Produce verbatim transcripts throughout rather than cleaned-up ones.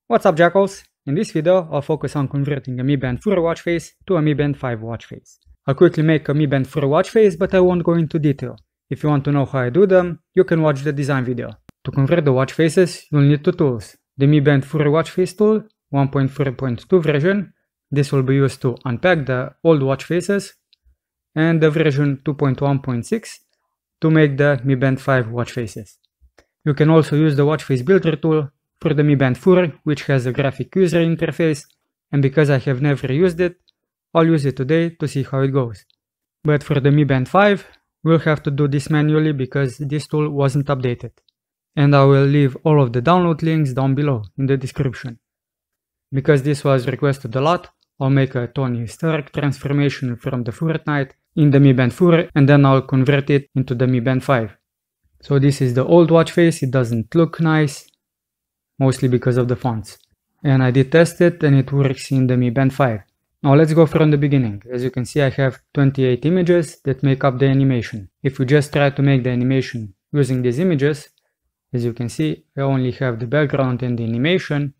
What's up, Jackalls? In this video, I'll focus on converting a Mi Band four watch face to a Mi Band five watch face. I'll quickly make a Mi Band four watch face, but I won't go into detail. If you want to know how I do them, you can watch the design video. To convert the watch faces, you'll need two tools. The Mi Band four watch face tool, one point four point two version. This will be used to unpack the old watch faces, and the version two point one point six to make the Mi Band five watch faces. You can also use the watch face builder tool for the Mi Band four, which has a graphic user interface, and because I have never used it, I'll use it today to see how it goes. But for the Mi Band five, we'll have to do this manually because this tool wasn't updated. And I will leave all of the download links down below in the description. Because this was requested a lot, I'll make a Tony Stark transformation from the Fortnite in the Mi Band four, and then I'll convert it into the Mi Band five. So this is the old watch face. It doesn't look nice, mostly because of the fonts. And I did test it and it works in the Mi Band five. Now let's go from the beginning. As you can see, I have twenty-eight images that make up the animation. If we just try to make the animation using these images, as you can see, I only have the background and the animation.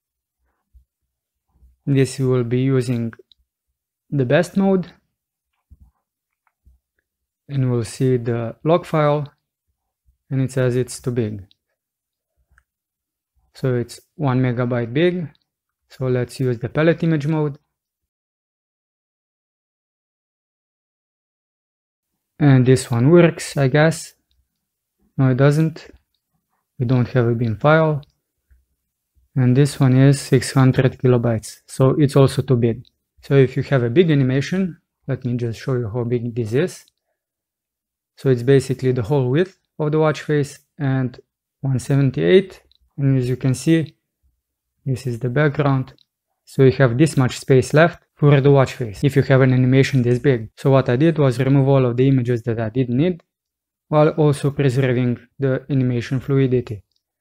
This will be using the best mode. And we'll see the log file, and it says it's too big. So it's one megabyte big. So let's use the palette image mode. And this one works, I guess. No, it doesn't. We don't have a bin file. And this one is six hundred kilobytes. So it's also too big. So if you have a big animation, let me just show you how big this is. So it's basically the whole width of the watch face and one seventy-eight. And as you can see, this is the background. So you have this much space left for the watch face if you have an animation this big. So what I did was remove all of the images that I didn't need, while also preserving the animation fluidity.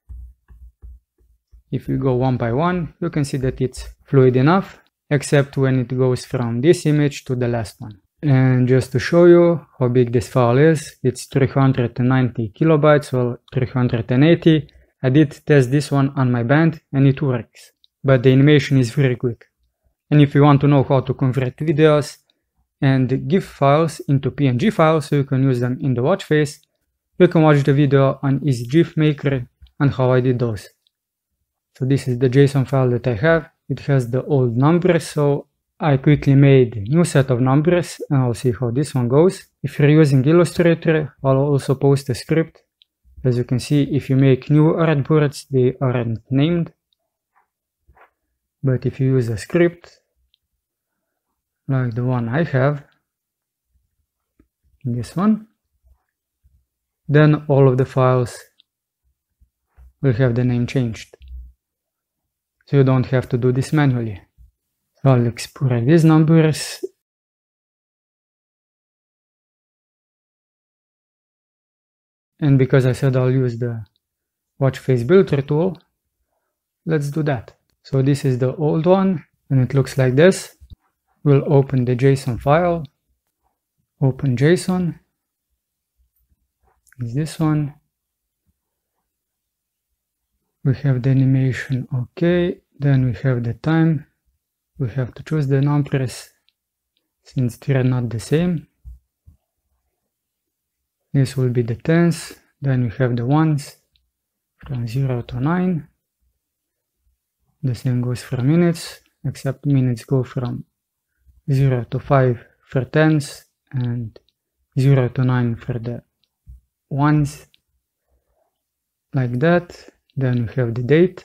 If we go one by one, you can see that it's fluid enough, except when it goes from this image to the last one. And just to show you how big this file is, it's three hundred ninety kilobytes or three hundred eighty. I did test this one on my band and it works, but the animation is very quick. And if you want to know how to convert videos and GIF files into P N G files so you can use them in the watch face, you can watch the video on Easy GIF Maker and how I did those. So this is the JSON file that I have. It has the old numbers, so I quickly made a new set of numbers and I'll see how this one goes. If you're using Illustrator, I'll also post a script. As you can see, if you make new artboards, they aren't named. But if you use a script, like the one I have, this one, then all of the files will have the name changed. So you don't have to do this manually. So I'll export these numbers. And because I said I'll use the watch face builder tool, let's do that. So this is the old one and it looks like this. We'll open the JSON file, open JSON, is this one. We have the animation, okay, then we have the time. We have to choose the numbers since they're not the same. This will be the tens, then we have the ones from zero to nine. The same goes for minutes, except minutes go from zero to five for tens and zero to nine for the ones, like that. Then we have the date.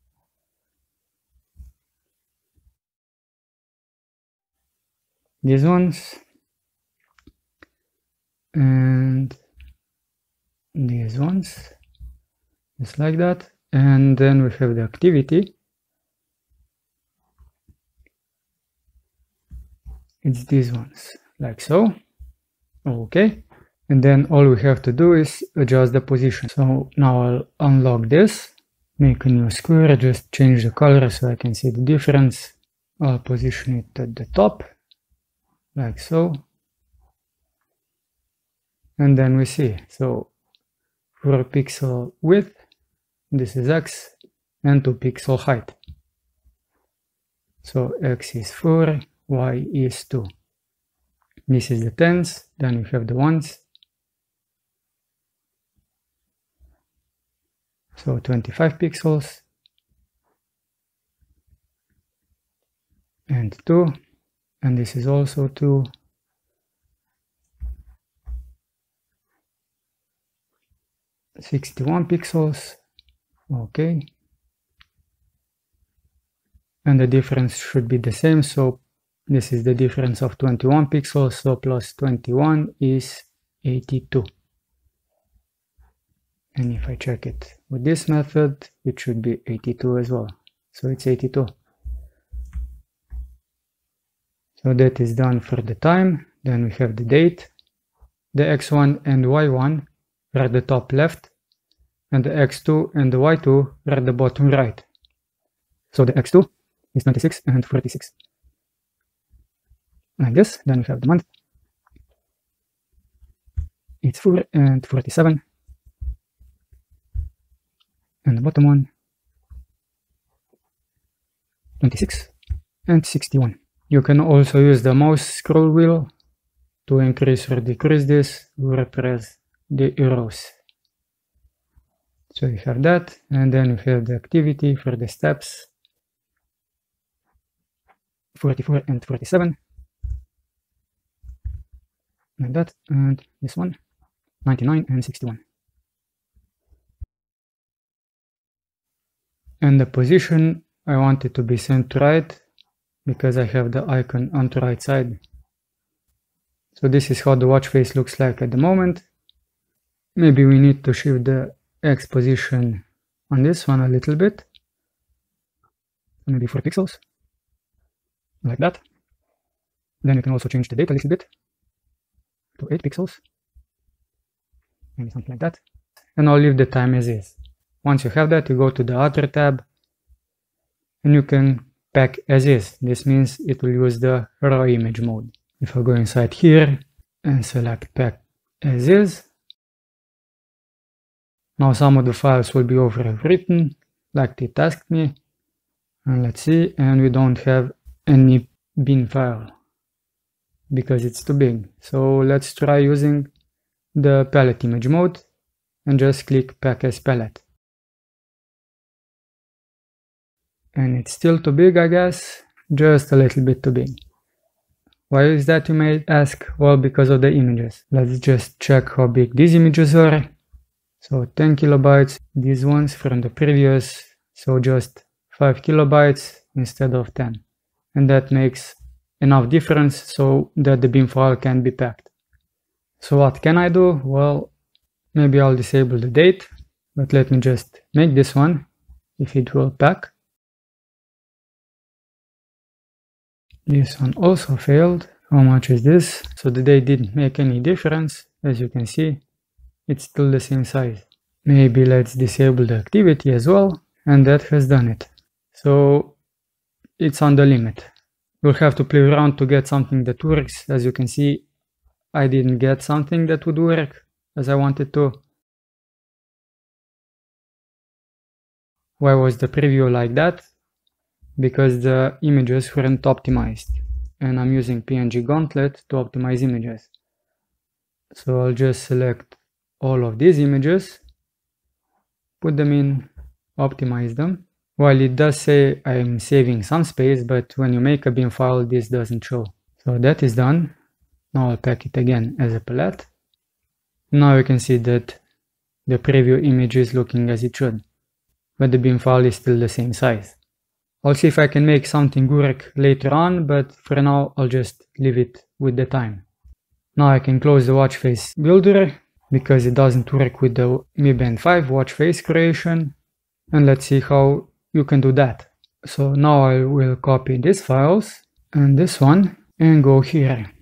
These ones. And these ones. Just like that. And then we have the activity. It's these ones, like so. Okay. And then all we have to do is adjust the position. So now I'll unlock this, make a new square, just change the color so I can see the difference. I'll position it at the top, like so. And then we see, so four pixel width, this is X, and two pixel height. So X is four, Y is two. This is the tens, then we have the ones. So twenty-five pixels. And two. And this is also two. sixty-one pixels. Okay. And the difference should be the same, so this is the difference of twenty-one pixels, so plus twenty-one is eighty-two. And if I check it with this method, it should be eighty-two as well. So it's eighty-two. So that is done for the time. Then we have the date. The x one and y one are at the top left, and the x two and the y two are at the bottom right. So the x two is twenty-six and forty-six. Like this. Then we have the month. It's four and forty-seven. And the bottom one, twenty-six and sixty-one. You can also use the mouse scroll wheel to increase or decrease this, or press the arrows. So you have that, and then we have the activity for the steps. forty-four and forty-seven. Like that, and this one, ninety-nine and sixty-one. And the position, I want it to be center right, because I have the icon on the right side. So this is how the watch face looks like at the moment. Maybe we need to shift the X position on this one a little bit. Maybe four pixels. Like that. Then you can also change the date a little bit to eight pixels. Maybe something like that. And I'll leave the time as is. Once you have that, you go to the other tab and you can pack as is. This means it will use the raw image mode. If I go inside here and select pack as is, now some of the files will be overwritten like it asked me. And let's see, and we don't have any bin file because it's too big. So let's try using the palette image mode and just click pack as palette. And it's still too big, I guess, just a little bit too big. Why is that, you may ask? Well, because of the images. Let's just check how big these images are. So ten kilobytes, these ones from the previous, so just five kilobytes instead of ten. And that makes enough difference so that the bin file can be packed. So what can I do? Well, maybe I'll disable the date, but let me just make this one, if it will pack. This one also failed. How much is this? So the date didn't make any difference. As you can see, it's still the same size. Maybe let's disable the activity as well, and that has done it. So it's on the limit. You'll have to play around to get something that works. As you can see, I didn't get something that would work as I wanted to. Why was the preview like that? Because the images weren't optimized, and I'm using P N G Gauntlet to optimize images. So I'll just select all of these images, put them in, optimize them. While it does say I'm saving some space, but when you make a bin file, this doesn't show. So that is done. Now I'll pack it again as a palette. Now you can see that the preview image is looking as it should, but the bin file is still the same size. I'll see if I can make something work later on, but for now I'll just leave it with the time. Now I can close the watch face builder because it doesn't work with the Mi Band five watch face creation, and let's see how you can do that. So now I will copy these files and this one and go here.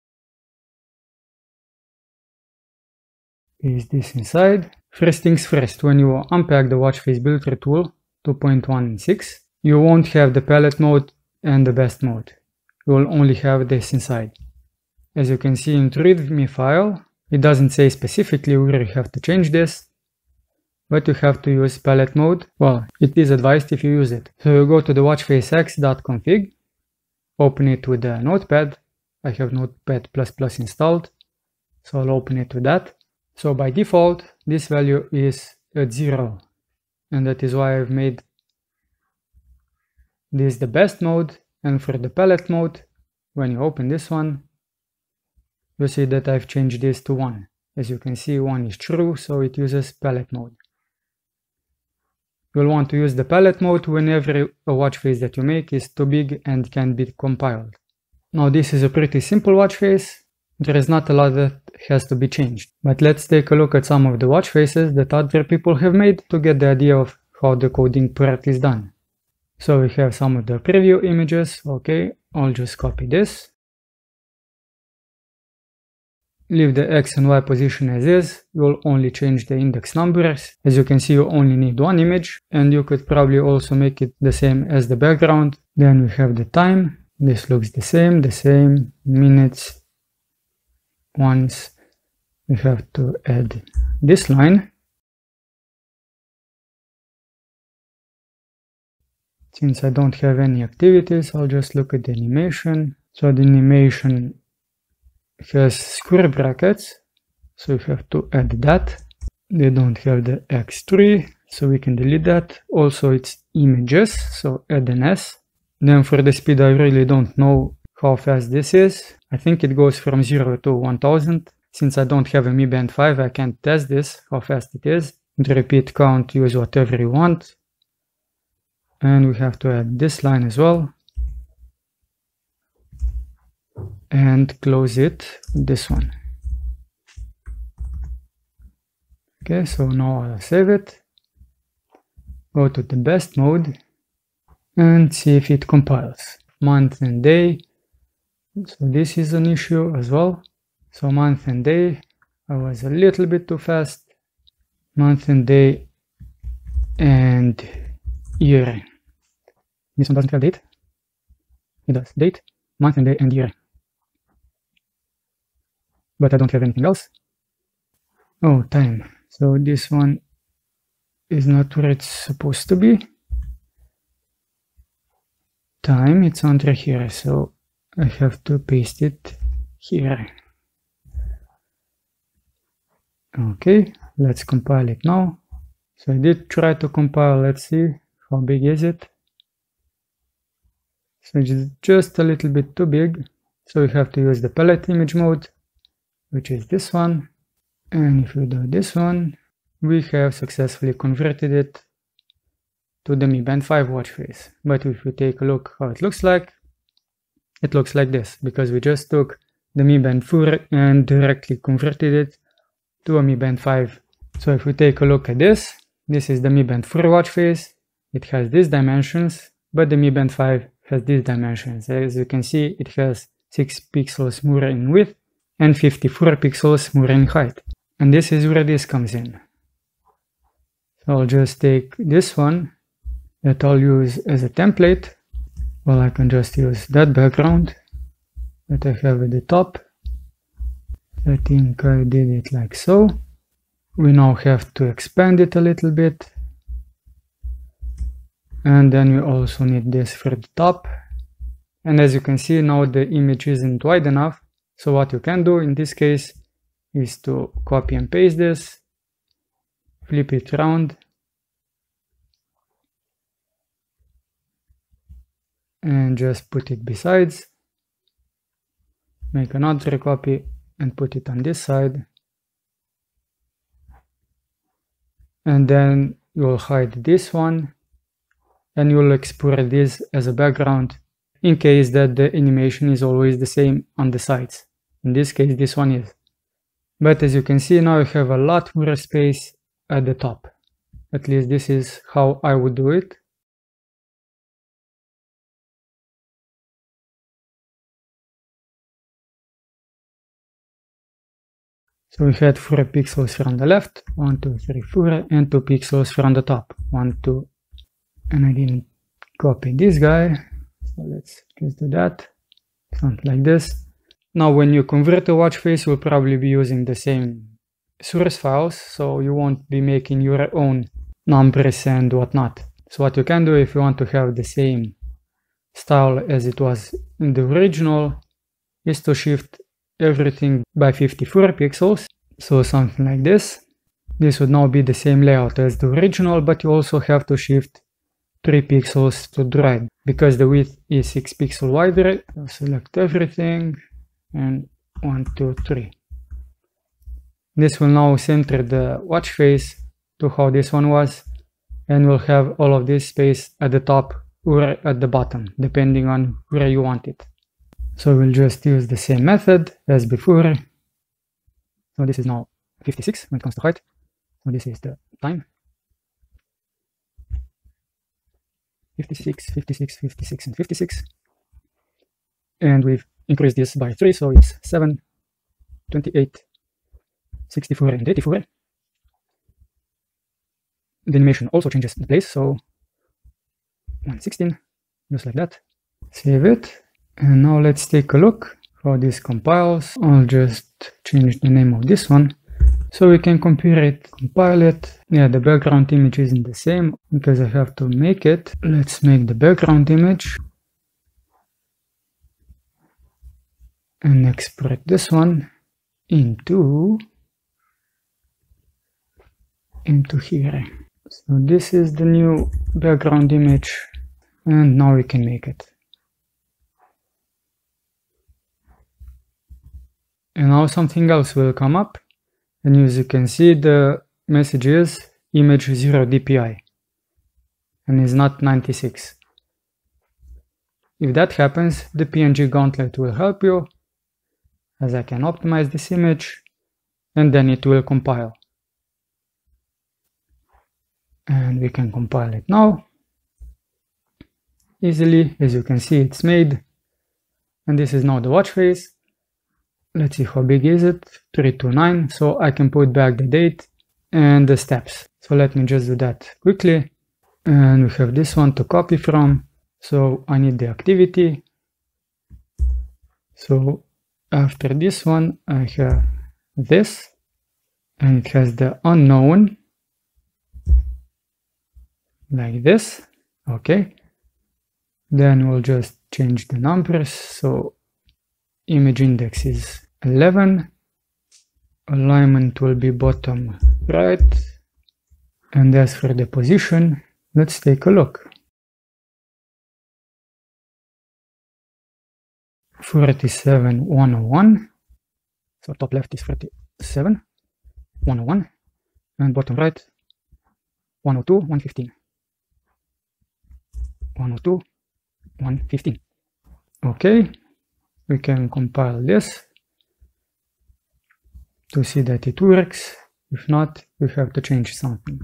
Paste this inside. First things first, when you unpack the watch face builder tool two point one and six, you won't have the palette mode and the best mode. You will only have this inside. As you can see in the readme file, it doesn't say specifically where you have to change this, but you have to use palette mode. Well, it is advised if you use it. So you go to the watch face x dot config, open it with the notepad. I have notepad plus plus installed, so I'll open it with that. So by default, this value is at zero, and that is why I've made this the best mode. And for the palette mode, when you open this one, you'll see that I've changed this to one. As you can see, one is true, so it uses palette mode. You'll want to use the palette mode whenever a watch face that you make is too big and can be compiled. Now this is a pretty simple watch face. There is not a lot that has to be changed. But let's take a look at some of the watch faces that other people have made to get the idea of how the coding part is done. So we have some of the preview images. Okay, I'll just copy this. Leave the X and Y position as is. You'll only change the index numbers. As you can see, you only need one image, and you could probably also make it the same as the background. Then we have the time. This looks the same, the same, minutes. Once we have to add this line. Since I don't have any activities, I'll just look at the animation. So the animation has square brackets, so we have to add that. They don't have the X three, so we can delete that. Also it's images, so add an S. Then for the speed, I really don't know how fast this is. I think it goes from zero to one thousand. Since I don't have a Mi Band five, I can't test this, how fast it is. The repeat count, use whatever you want. And we have to add this line as well. And close it with this one. Okay, so now I'll save it. Go to the best mode and see if it compiles. Month and day. So this is an issue as well. So month and day, I was a little bit too fast. Month and day and year. This one doesn't have date. It does. Date, month and day and year. But I don't have anything else. Oh, time. So this one is not where it's supposed to be. Time, it's under here, so I have to paste it here. Okay, let's compile it now. So I did try to compile, let's see, how big is it? So it's just a little bit too big, so we have to use the palette image mode, which is this one. And if we do this one, we have successfully converted it to the Mi Band five watch face. But if we take a look how it looks like, it looks like this, because we just took the Mi Band four and directly converted it to a Mi Band five. So if we take a look at this, this is the Mi Band four watch face. It has these dimensions, but the Mi Band five has these dimensions. As you can see, it has six pixels more in width and fifty-four pixels more in height. And this is where this comes in. So I'll just take this one that I'll use as a template. Well, I can just use that background that I have at the top. I think I did it like so. We now have to expand it a little bit. And then we also need this for the top. And as you can see, now the image isn't wide enough. So what you can do in this case is to copy and paste this, flip it around, and just put it besides. Make another copy and put it on this side. And then you'll hide this one and you'll export this as a background in case that the animation is always the same on the sides. In this case, this one is. But as you can see, now you have a lot more space at the top. At least this is how I would do it. So we had four pixels from the left, one, two, three, four, and two pixels from the top, one, two, and I didn't copy this guy, so let's just do that, something like this. Now when you convert a watch face, you'll probably be using the same source files, so you won't be making your own numbers and whatnot. So what you can do if you want to have the same style as it was in the original is to shift everything by fifty-four pixels. So something like this. This would now be the same layout as the original, but you also have to shift three pixels to the right because the width is six pixels wider. I'll select everything and one, two, three. This will now center the watch face to how this one was, and we'll have all of this space at the top or at the bottom, depending on where you want it. So we'll just use the same method as before. So this is now fifty-six when it comes to height. So this is the time. fifty-six, fifty-six, fifty-six, and fifty-six. And we've increased this by three, so it's seven, twenty-eight, sixty-four, and eighty-four. The animation also changes the place, so one sixteen, just like that. Save it. And now let's take a look how this compiles. I'll just change the name of this one so we can compare it, compile it. Yeah, the background image isn't the same because I have to make it. Let's make the background image and export this one into into here. So this is the new background image, and now we can make it. And now something else will come up, and as you can see, the message is image zero D P I and is not ninety-six. If that happens, the P N G gauntlet will help you, as I can optimize this image and then it will compile. And we can compile it now easily. As you can see, it's made, and this is now the watch face. Let's see how big is it, three two nine, so I can put back the date and the steps. So let me just do that quickly. And we have this one to copy from, so I need the activity. So after this one I have this, and it has the unknown like this. Okay, then we'll just change the numbers. So image index is eleven, alignment will be bottom right, and as for the position, let's take a look. forty-seven, one oh one, so top left is forty-seven, one oh one, and bottom right one oh two, one fifteen, one oh two, one fifteen. Okay, we can compile this to see that it works. If not, we have to change something.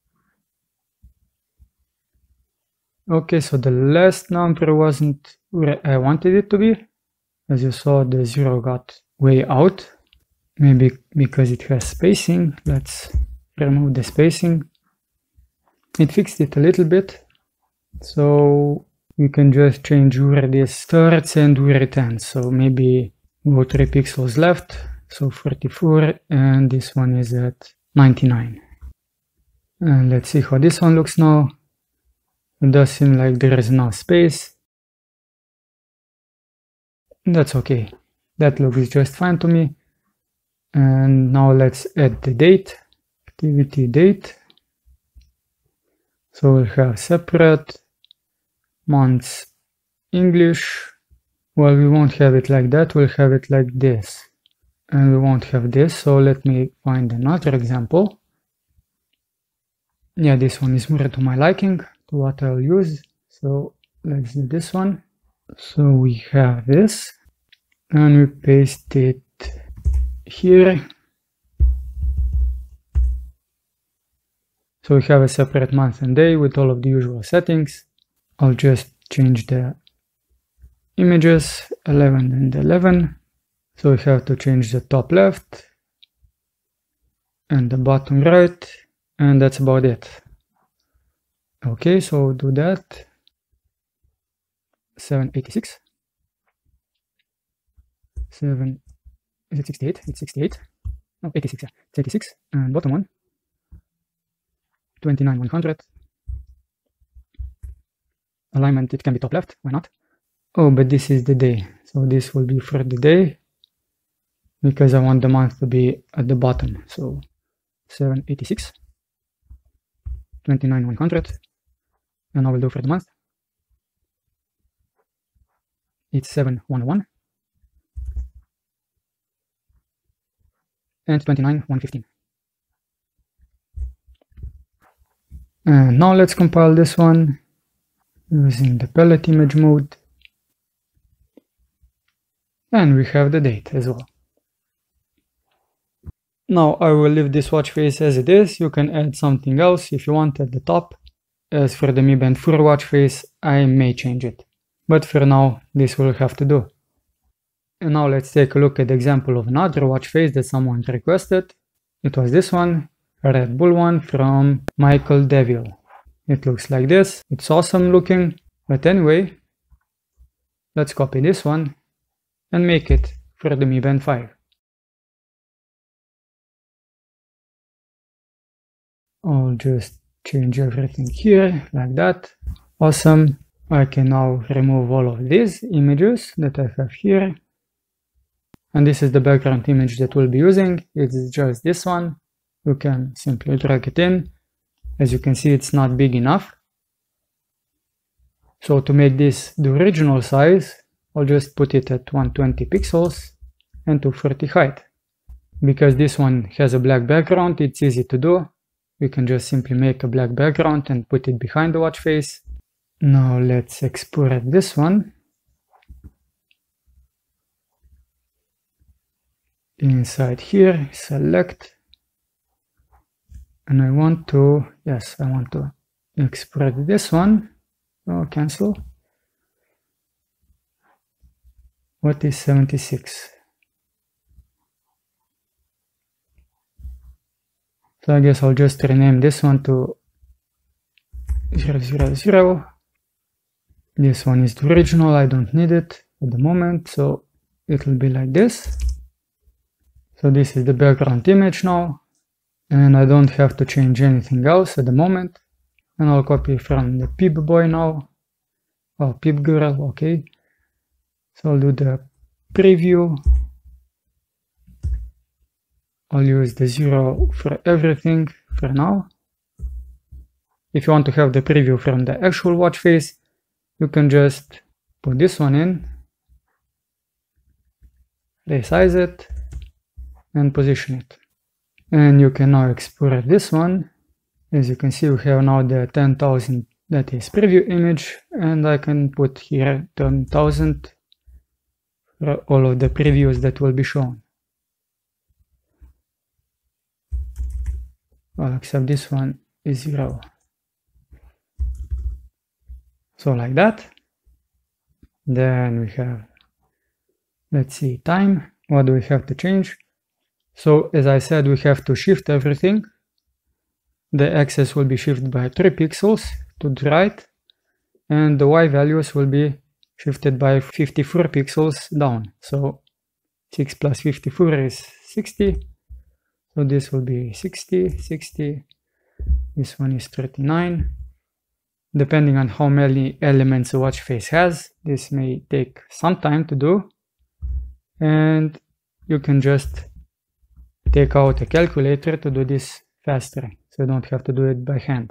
Okay, so the last number wasn't where I wanted it to be. As you saw, the zero got way out, maybe because it has spacing. Let's remove the spacing. It fixed it a little bit, so you can just change where this starts and where it ends. So maybe go three pixels left, so forty-four, and this one is at ninety-nine. And let's see how this one looks now. It does seem like there is enough space. That's okay. That looks just fine to me. And now let's add the date, activity date. So we'll have separate months English. Well, we won't have it like that, we'll have it like this. And we won't have this, so let me find another example. Yeah, this one is more to my liking, to what I'll use. So let's do this one. So we have this, and we paste it here. So we have a separate month and day with all of the usual settings. I'll just change the images, eleven and eleven. So we have to change the top left and the bottom right, and that's about it. Okay, so do that. seven eighty-six. seven, is it sixty-eight? It's sixty-eight. Oh, eighty-six, yeah, it's eighty-six. And bottom one, twenty-nine one hundred. Alignment, it can be top left, why not? Oh, but this is the day, so this will be for the day, because I want the month to be at the bottom. So seven eighty-six, twenty-nine one hundred, and I will do for the month. It's seven one one, and twenty-nine one fifteen. And now let's compile this one using the palette image mode, and we have the date as well. Now I will leave this watch face as it is. You can add something else if you want at the top. As for the Mi Band four watch face, I may change it, but for now this will have to do. And now let's take a look at the example of another watch face that someone requested. It was this one, a Red Bull one from Michael Deville. It looks like this. It's awesome looking, but anyway, let's copy this one and make it for the Mi Band five. I'll just change everything here like that. Awesome. I can now remove all of these images that I have here. And this is the background image that we'll be using. It's just this one. You can simply drag it in. As you can see, it's not big enough. So to make this the original size, I'll just put it at one hundred twenty pixels and two forty height. Because this one has a black background, it's easy to do. We can just simply make a black background and put it behind the watch face. Now let's export this one. Inside here, select. And I want to, yes, I want to export this one. Oh, cancel. What is seventy-six? So I guess I'll just rename this one to zero zero zero. This one is the original, I don't need it at the moment, so it will be like this. So this is the background image now, and I don't have to change anything else at the moment. And I'll copy from the Pip Boy now, or Pip Girl, okay. So I'll do the preview. I'll use the zero for everything for now. If you want to have the preview from the actual watch face, you can just put this one in, resize it, and position it. And you can now export this one. As you can see, we have now the ten thousand that is preview image, and I can put here ten thousand for all of the previews that will be shown. Well, except this one is zero. So like that. Then we have, let's see, time. What do we have to change? So as I said, we have to shift everything. The axis will be shifted by three pixels to the right, and the Y values will be shifted by fifty-four pixels down. So six plus fifty-four is sixty. So this will be sixty, sixty. This one is thirty-nine. Depending on how many elements a watch face has, this may take some time to do. And you can just take out a calculator to do this faster, so you don't have to do it by hand.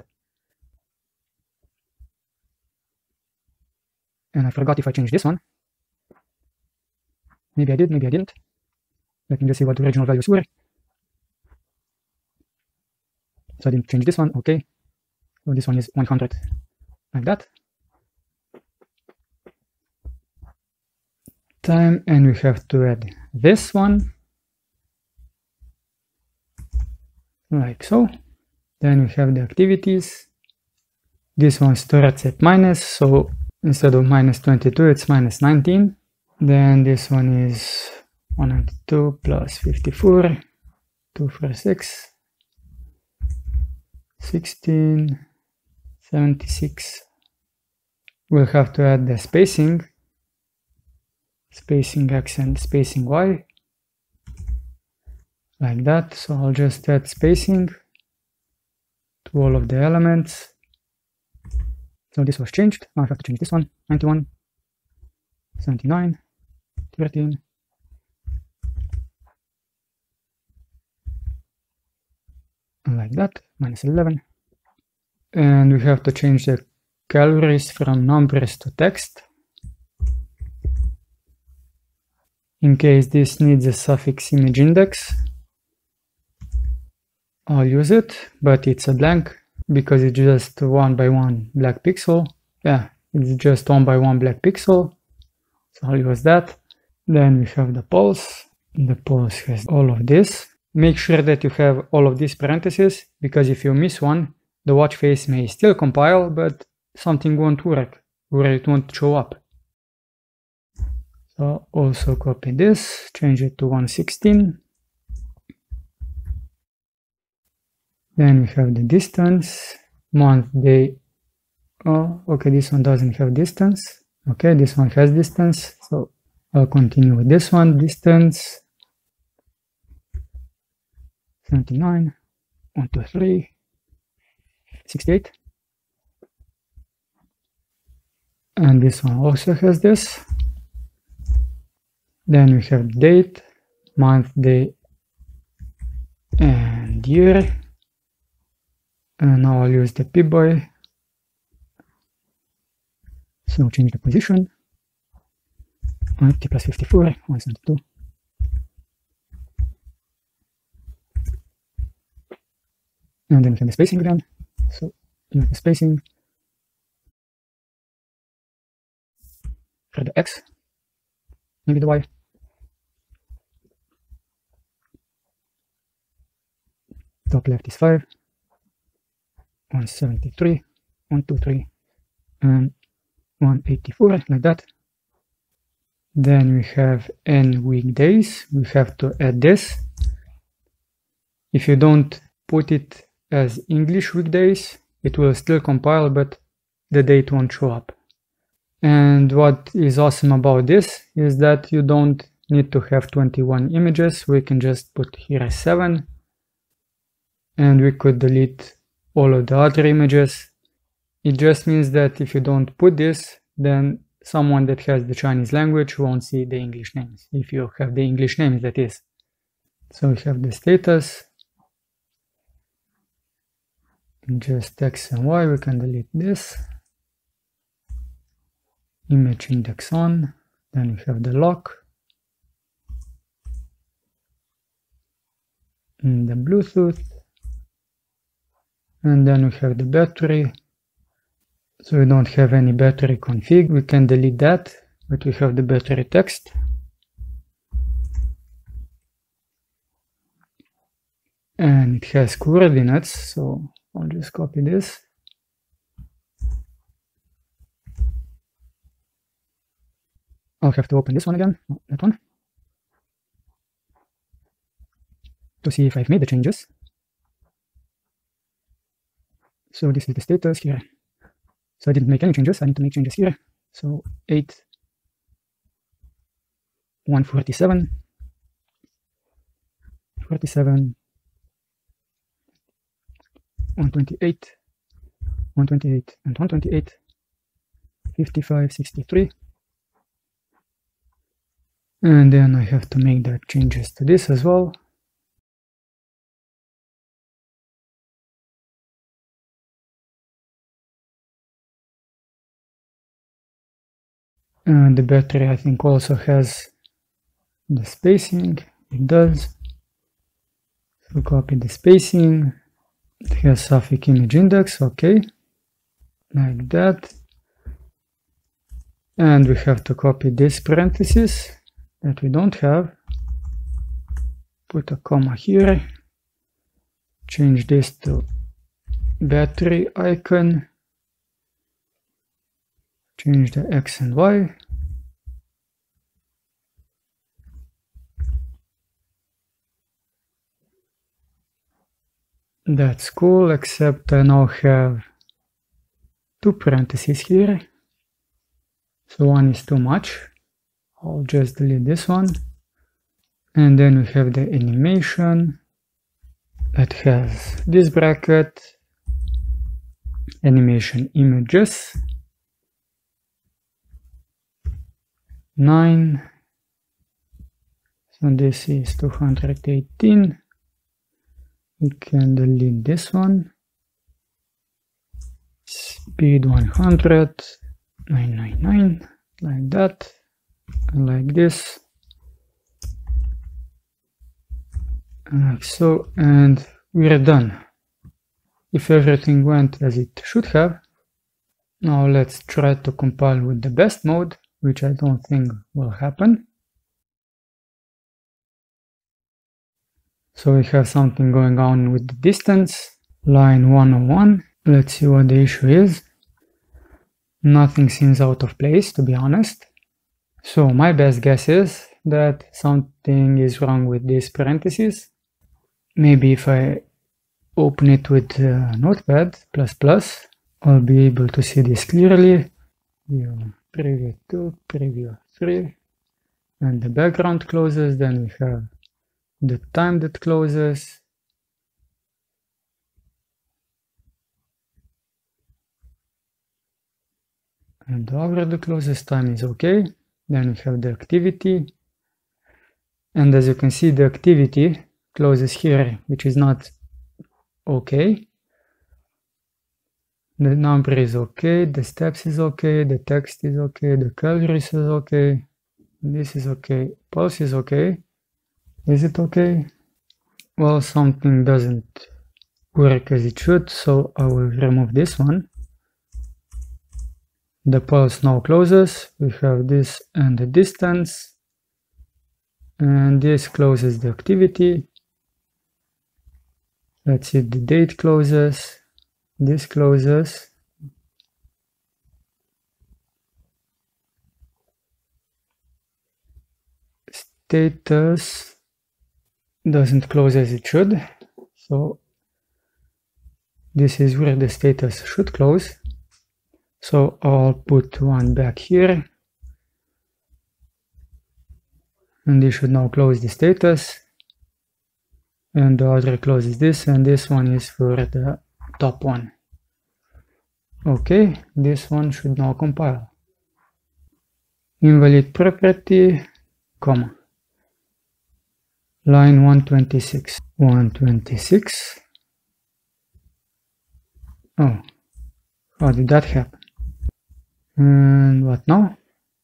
And I forgot if I changed this one. Maybe I did, maybe I didn't. Let me just see what the original values were. So I didn't change this one, okay. So this one is one hundred, like that. Time, and we have to add this one. Like so. Then we have the activities. This one starts at minus, so instead of minus twenty-two, it's minus nineteen. Then this one is one hundred two plus fifty-four, two forty-six, sixteen, seventy-six. We'll have to add the spacing, spacing X and spacing Y. like that. So I'll just add spacing to all of the elements. So this was changed. Now I have to change this one. ninety-one, seventy-nine, thirteen. Like that, minus eleven. And we have to change the calories from numbers to text. In case this needs a suffix image index, I'll use it, but it's a blank because it's just one by one black pixel. Yeah, it's just one by one black pixel, so I'll use that. Then we have the pulse. The pulse has all of this. Make sure that you have all of these parentheses, because if you miss one, the watch face may still compile, but something won't work, or it won't show up. So also copy this, change it to one sixteen. Then we have the distance, month, day. Oh, okay, this one doesn't have distance. Okay, this one has distance, so I'll continue with this one, distance. seventy-nine, one two three, sixty-eight. And this one also has this. Then we have date, month, day, and year. And now I'll use the P-boy. So change the position. one fifty plus fifty-four, one seventy-two. And then we have the spacing again. So use the spacing for the X, maybe the Y. Top left is five, one seventy-three, one twenty-three, and one eighty-four, like that. Then we have N weekdays. We have to add this. If you don't put it as English weekdays, it will still compile, but the date won't show up. And what is awesome about this is that you don't need to have twenty-one images. We can just put here seven, and we could delete all of the other images. It just means that if you don't put this, then someone that has the Chinese language won't see the English names, if you have the English names, that is. So we have the status, just X and Y. We can delete this. Image index on. Then we have the lock, and the Bluetooth, and then we have the battery. So we don't have any battery config. We can delete that, but we have the battery text. And it has coordinates, so I'll just copy this. I'll have to open this one again, no, that one, to see if I've made the changes. So this is the status here. So I didn't make any changes. I need to make changes here. So eight, one forty-seven, forty-seven, one twenty-eight, one twenty-eight, and one twenty-eight, fifty-five, sixty-three. And then I have to make the changes to this as well. And the battery, I think, also has the spacing. It does. So copy the spacing. It has suffix image index. Okay, like that. And we have to copy this parenthesis that we don't have. Put a comma here. Change this to battery icon. Change the X and Y. That's cool, except I now have two parentheses here. So one is too much. I'll just delete this one. And then we have the animation that has this bracket, animation images, nine, so this is two hundred eighteen, we can delete this one, speed one hundred, nine ninety-nine, like that, and like this, like so, and we're done. If everything went as it should have, now let's try to compile with the best mode, which I don't think will happen. So we have something going on with the distance, line one oh one. Let's see what the issue is. Nothing seems out of place, to be honest. So my best guess is that something is wrong with these parentheses. Maybe if I open it with uh, Notepad plus plus, I'll be able to see this clearly. View preview two, preview three, and the background closes. Then we have the time that closes, and over the closest time is okay. Then we have the activity, and as you can see, the activity closes here, which is not okay. The number is okay, the steps is okay, the text is okay, the calories is okay, this is okay, pulse is okay. Is it okay? Well, something doesn't work as it should, so I will remove this one. The pulse now closes. We have this and the distance, and this closes the activity. Let's see, the date closes, this closes, status doesn't close as it should, so this is where the status should close. So I'll put one back here, and this should now close the status, and the other closes this, and this one is for the top one. Okay, this one should now compile. Invalid property, comma, line one twenty-six, one twenty-six. Oh, how did that happen? And what now?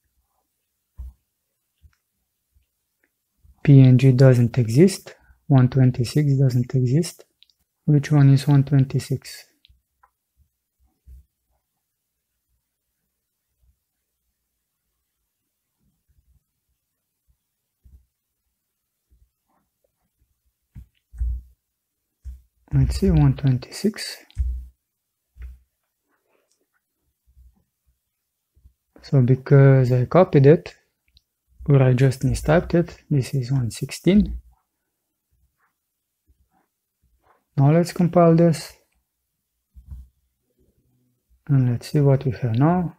P N G doesn't exist, one twenty-six doesn't exist. Which one is one twenty-six? Let's see, one twenty-six. So because I copied it, or I just mistyped it, this is one sixteen. Now let's compile this, and let's see what we have now.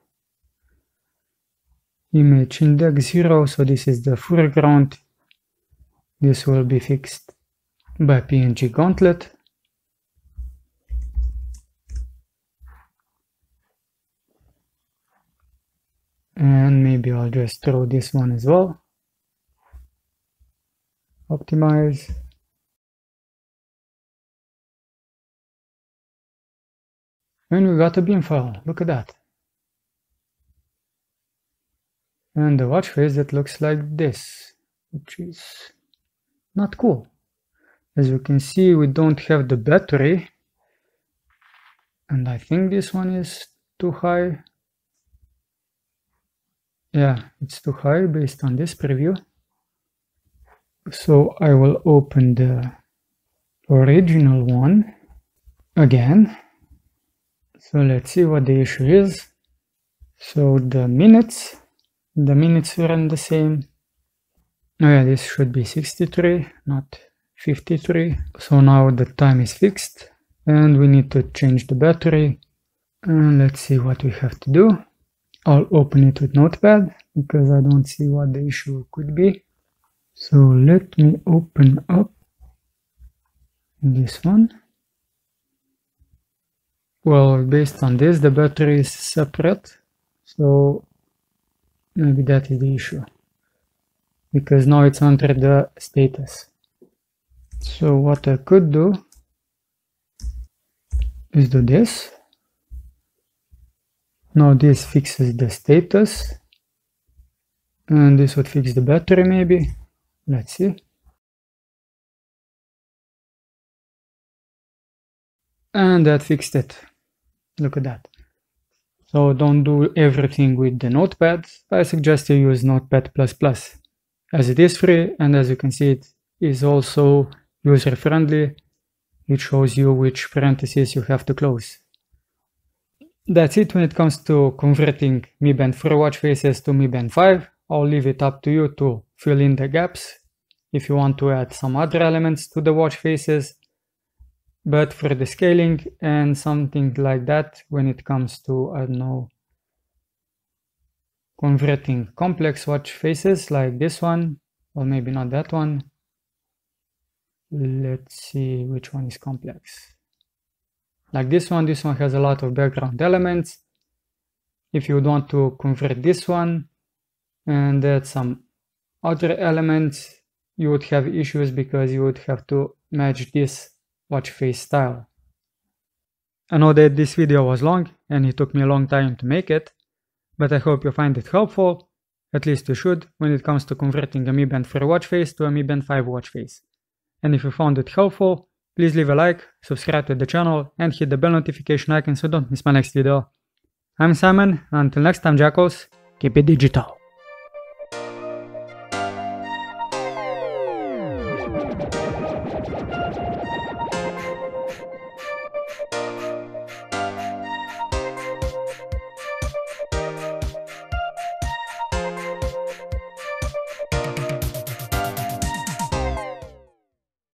Image index zero, so this is the foreground. This will be fixed by P N G gauntlet. And maybe I'll just throw this one as well. Optimize. And we got a beam file, look at that. And the watch face that looks like this, which is not cool. As you can see, we don't have the battery, and I think this one is too high. Yeah, it's too high based on this preview. So I will open the original one again. So let's see what the issue is. So the minutes, the minutes weren't the same. Oh yeah, this should be sixty-three, not fifty-three. So now the time is fixed, and we need to change the battery. And let's see what we have to do. I'll open it with Notepad, because I don't see what the issue could be. So let me open up this one. Well, based on this, the battery is separate, so maybe that is the issue, because now it's under the status. So what I could do is do this. Now this fixes the status, and this would fix the battery maybe. Let's see. And that fixed it. Look at that. So don't do everything with the notepad. I suggest you use Notepad plus plus, as it is free, and as you can see, it is also user friendly. It shows you which parentheses you have to close. That's it when it comes to converting Mi Band four watch faces to Mi Band five. I'll leave it up to you to fill in the gaps if you want to add some other elements to the watch faces. But for the scaling and something like that, when it comes to, I don't know, converting complex watch faces like this one, or maybe not that one. Let's see which one is complex. Like this one, this one has a lot of background elements. If you would want to convert this one and add some other elements, you would have issues because you would have to match this watch face style. I know that this video was long and it took me a long time to make it, but I hope you find it helpful. At least you should when it comes to converting a Mi Band four watch face to a Mi Band five watch face. And if you found it helpful, please leave a like, subscribe to the channel, and hit the bell notification icon so don't miss my next video. I'm Simon, and until next time, Jackalls, keep it digital.